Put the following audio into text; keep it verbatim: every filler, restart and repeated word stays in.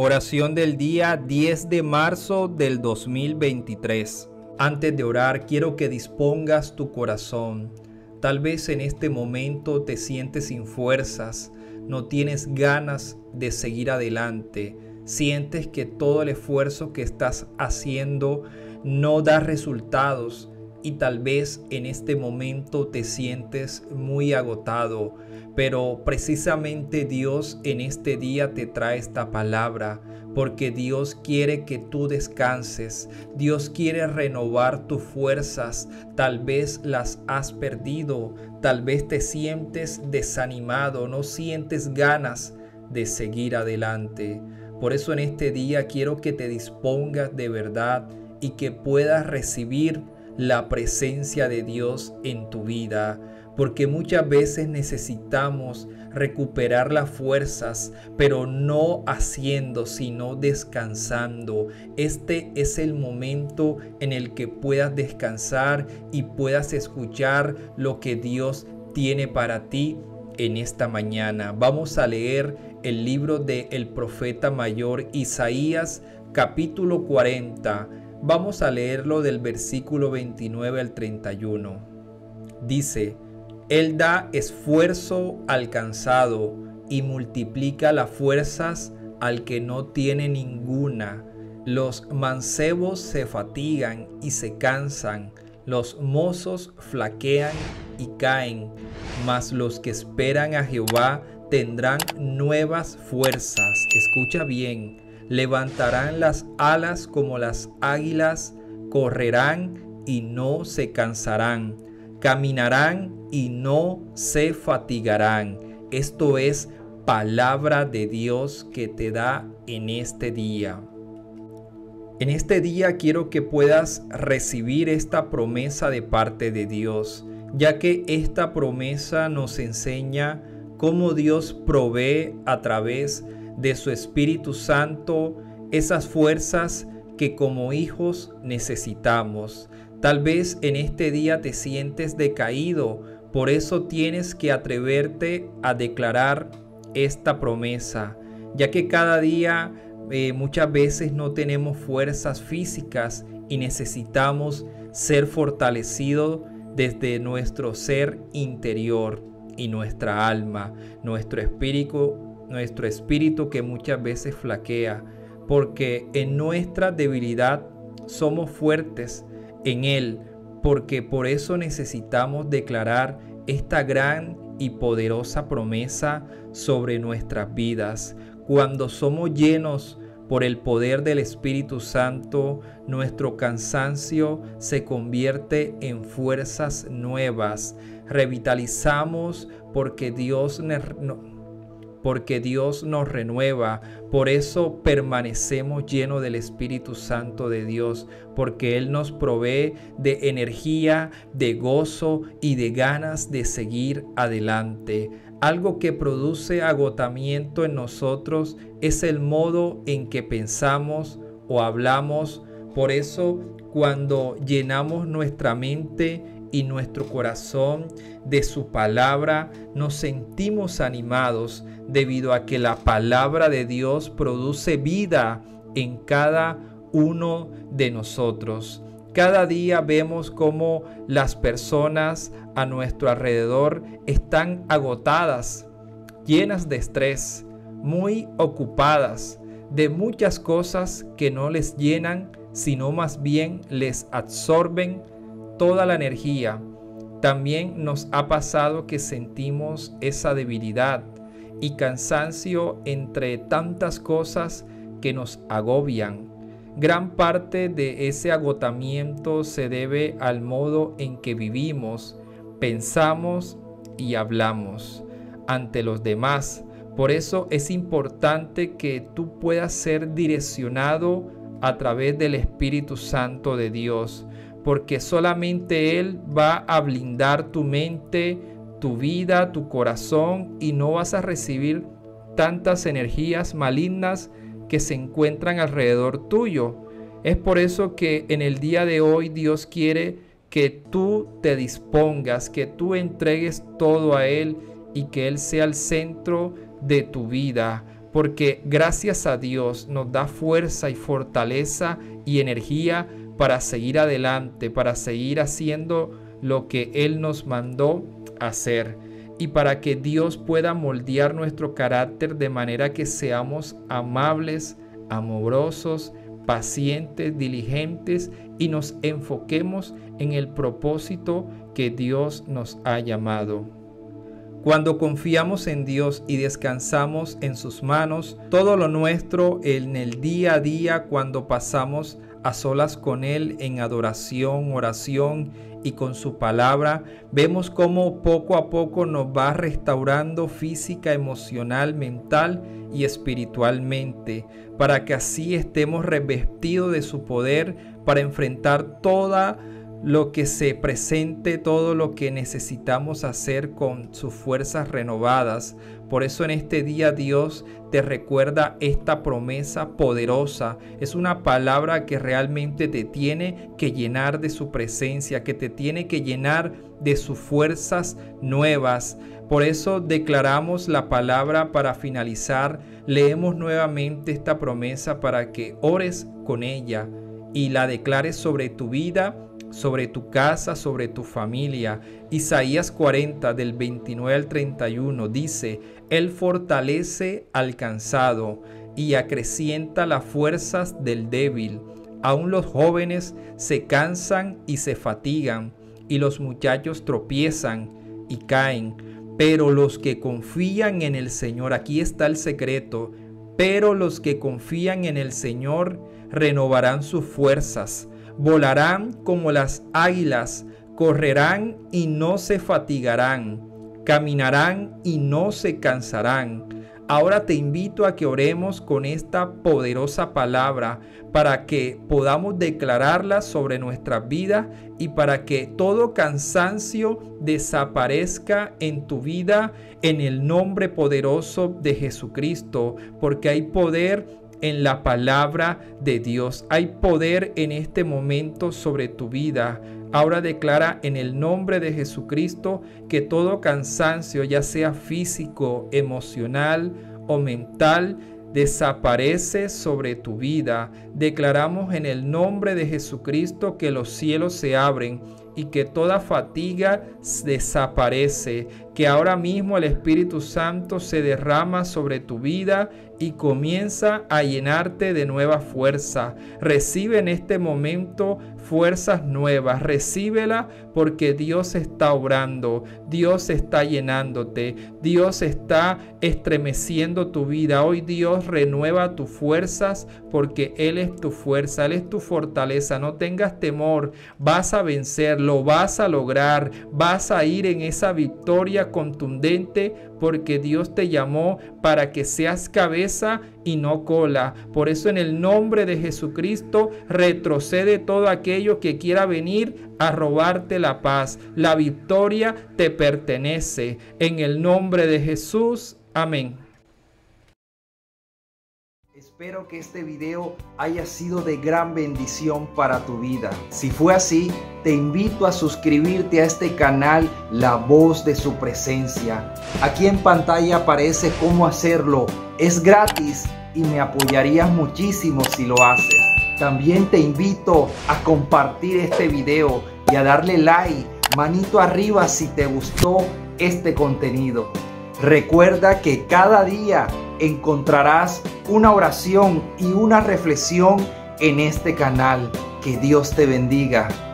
Oración del día diez de marzo del dos mil veintitrés. Antes de orar, quiero que dispongas tu corazón. Tal vez en este momento te sientes sin fuerzas, no tienes ganas de seguir adelante, sientes que todo el esfuerzo que estás haciendo no da resultados y tal vez en este momento te sientes muy agotado, pero precisamente Dios en este día te trae esta palabra porque Dios quiere que tú descanses, Dios quiere renovar tus fuerzas, tal vez las has perdido, tal vez te sientes desanimado, no sientes ganas de seguir adelante. Por eso en este día quiero que te dispongas de verdad y que puedas recibir la presencia de Dios en tu vida, porque muchas veces necesitamos recuperar las fuerzas, pero no haciendo, sino descansando. Este es el momento en el que puedas descansar y puedas escuchar lo que Dios tiene para ti en esta mañana. Vamos a leer el libro del profeta mayor Isaías, capítulo cuarenta. Vamos a leerlo del versículo veintinueve al treinta y uno. Dice: Él da esfuerzo al cansado y multiplica las fuerzas al que no tiene ninguna. Los mancebos se fatigan y se cansan, los mozos flaquean y caen, mas los que esperan a Jehová tendrán nuevas fuerzas. Escucha bien. Levantarán las alas como las águilas, correrán y no se cansarán, caminarán y no se fatigarán. Esto es palabra de Dios que te da en este día. En este día quiero que puedas recibir esta promesa de parte de Dios, ya que esta promesa nos enseña cómo Dios provee a través de de su Espíritu Santo esas fuerzas que como hijos necesitamos. Tal vez en este día te sientes decaído, por eso tienes que atreverte a declarar esta promesa, ya que cada día eh, muchas veces no tenemos fuerzas físicas y necesitamos ser fortalecidos desde nuestro ser interior y nuestra alma, nuestro espíritu nuestro espíritu que muchas veces flaquea, porque en nuestra debilidad somos fuertes en Él, porque por eso necesitamos declarar esta gran y poderosa promesa sobre nuestras vidas. Cuando somos llenos por el poder del Espíritu Santo, nuestro cansancio se convierte en fuerzas nuevas. Revitalizamos porque Dios nos porque Dios nos renueva. Por eso permanecemos llenos del Espíritu Santo de Dios, porque Él nos provee de energía, de gozo y de ganas de seguir adelante. Algo que produce agotamiento en nosotros es el modo en que pensamos o hablamos. Por eso, cuando llenamos nuestra mente y nuestro corazón de su palabra, nos sentimos animados debido a que la palabra de Dios produce vida en cada uno de nosotros. Cada día vemos cómo las personas a nuestro alrededor están agotadas, llenas de estrés, muy ocupadas de muchas cosas que no les llenan, sino más bien les absorben toda la energía. También nos ha pasado que sentimos esa debilidad y cansancio entre tantas cosas que nos agobian. Gran parte de ese agotamiento se debe al modo en que vivimos, pensamos y hablamos ante los demás. Por eso es importante que tú puedas ser direccionado a través del Espíritu Santo de Dios, porque solamente Él va a blindar tu mente, tu vida, tu corazón, y no vas a recibir tantas energías malignas que se encuentran alrededor tuyo. Es por eso que en el día de hoy Dios quiere que tú te dispongas, que tú entregues todo a Él y que Él sea el centro de tu vida, porque gracias a Dios nos da fuerza y fortaleza y energía para seguir adelante, para seguir haciendo lo que Él nos mandó hacer, y para que Dios pueda moldear nuestro carácter de manera que seamos amables, amorosos, pacientes, diligentes, y nos enfoquemos en el propósito que Dios nos ha llamado. Cuando confiamos en Dios y descansamos en sus manos, todo lo nuestro en el día a día, cuando pasamos a solas con Él en adoración, oración y con su palabra, vemos cómo poco a poco nos va restaurando física, emocional, mental y espiritualmente, para que así estemos revestidos de su poder para enfrentar toda lo que se presente, todo lo que necesitamos hacer con sus fuerzas renovadas. Por eso en este día Dios te recuerda esta promesa poderosa. Es una palabra que realmente te tiene que llenar de su presencia, que te tiene que llenar de sus fuerzas nuevas. Por eso declaramos la palabra para finalizar. Leemos nuevamente esta promesa para que ores con ella y la declares sobre tu vida, sobre tu casa, sobre tu familia. Isaías cuarenta del veintinueve al treinta y uno dice: Él fortalece al cansado y acrecienta las fuerzas del débil. Aún los jóvenes se cansan y se fatigan, y los muchachos tropiezan y caen. Pero los que confían en el Señor, aquí está el secreto, pero los que confían en el Señor renovarán sus fuerzas. Volarán como las águilas, correrán y no se fatigarán, caminarán y no se cansarán. Ahora te invito a que oremos con esta poderosa palabra para que podamos declararla sobre nuestras vidas y para que todo cansancio desaparezca en tu vida en el nombre poderoso de Jesucristo, porque hay poder en la palabra de Dios. Hay poder en este momento sobre tu vida. Ahora declara en el nombre de Jesucristo que todo cansancio, ya sea físico, emocional o mental, desaparece sobre tu vida. Declaramos en el nombre de Jesucristo que los cielos se abren y que toda fatiga desaparece, que ahora mismo el Espíritu Santo se derrama sobre tu vida y comienza a llenarte de nueva fuerza. Recibe en este momento fuerzas nuevas, recíbela, porque Dios está obrando, Dios está llenándote, Dios está estremeciendo tu vida. Hoy Dios renueva tus fuerzas, porque Él es tu fuerza, Él es tu fortaleza. No tengas temor, vas a vencer, lo vas a lograr, vas a ir en esa victoria contundente, porque Dios te llamó para que seas cabeza y no cola. Por eso en el nombre de Jesucristo retrocede todo aquello que quiera venir a robarte la paz. La victoria te pertenece. En el nombre de Jesús. Amén. Espero que este video haya sido de gran bendición para tu vida. Si fue así, te invito a suscribirte a este canal La Voz de Su Presencia. Aquí en pantalla aparece cómo hacerlo. Es gratis y me apoyarías muchísimo si lo haces. También te invito a compartir este video y a darle like, manito arriba si te gustó este contenido. Recuerda que cada día encontrarás una oración y una reflexión en este canal. Que Dios te bendiga.